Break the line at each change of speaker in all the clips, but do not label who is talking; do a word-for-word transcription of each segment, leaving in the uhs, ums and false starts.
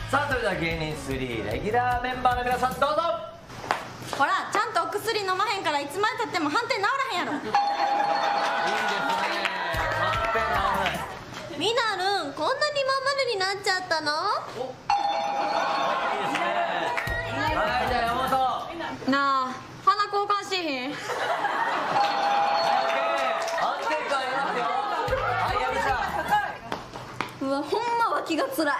さあそれでは芸人スリーレギュラーメンバーの皆さんどうぞ。
ほらちゃんとお薬飲まへんからいつまでたっても反転治らへんやろ。いいですね、
反転治らない。
みなるんこんなにまん丸になっちゃったの。
いいですね。はいじゃあ山本
なあ鼻交換しへん。うわほんま脇がつらい。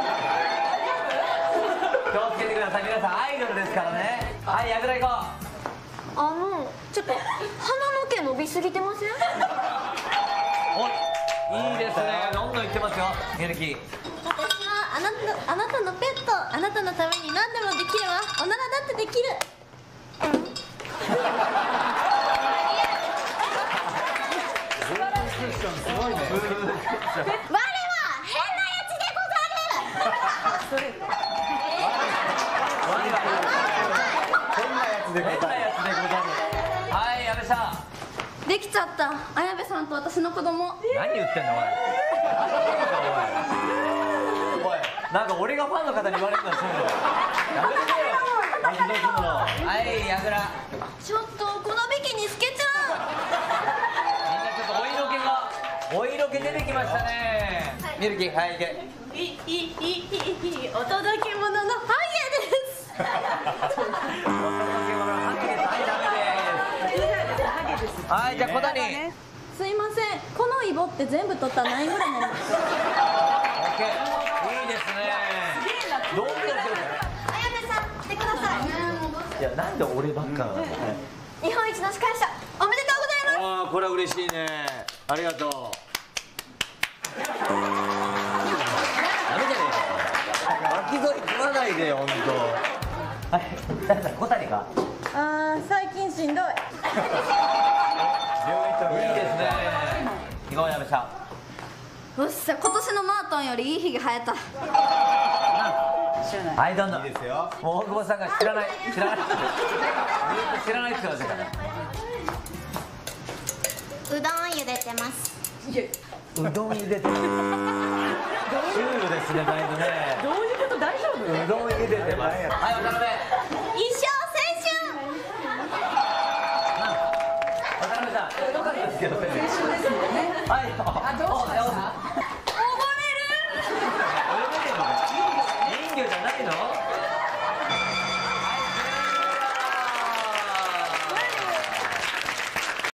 気をつけてください皆さん、アイドルですからね。はい、やぐら行こう。
あのちょっと鼻の毛伸びすぎてません？
おいいですね、どんどんいってますよミルキー。
私はあなたあなたのペット、あなたのために何でもできるわ。おならだってできる。
すごいね。
我は変なやつでござる。
変なやつでござる。はい、矢部さん。
できちゃった。綾部さんと私の子供。
何言ってんのおい。おい、なんか俺がファンの方に言われるのはそうだよ。やめてくれよ。はい、矢倉。
ちょっとこのビキニ透けちゃう。
みんなちょっとお色気が、お色気出てきましたね。ミルキー、はい、いけ。
いいいいいいいいお届け物のハゲです。
お届け物のハゲです。はい、ダメです。はい、じゃあ小谷。
すいません、このイボって全部取ったら何円ぐらいになります？
オッケー、いいですね。どんどん
綾部さん来てください。
いや、なんで俺ばっかなの。
日本一の司会者おめでとうございます。
ああ、これは嬉しいね。ありがとう。ダメじゃねえか。巻き添え食わないでよ、本当。はい、誰だ、小谷か。
あー、最近しんどい。
いいですね。いこう、やめさん。
よっしゃ、今年のマートンよりいい日が生えた。
はい、どんどん。いいですよ。もう大久保さんが知らない、知らない。知らないって言ってましたから。
うどん茹でてます。
うどん茹でてる。シュールですね、だいぶね。
どういうこと、大丈夫？
うどん茹でてます。はい、渡辺。
一生青春。
渡辺さん、よかったですけどね。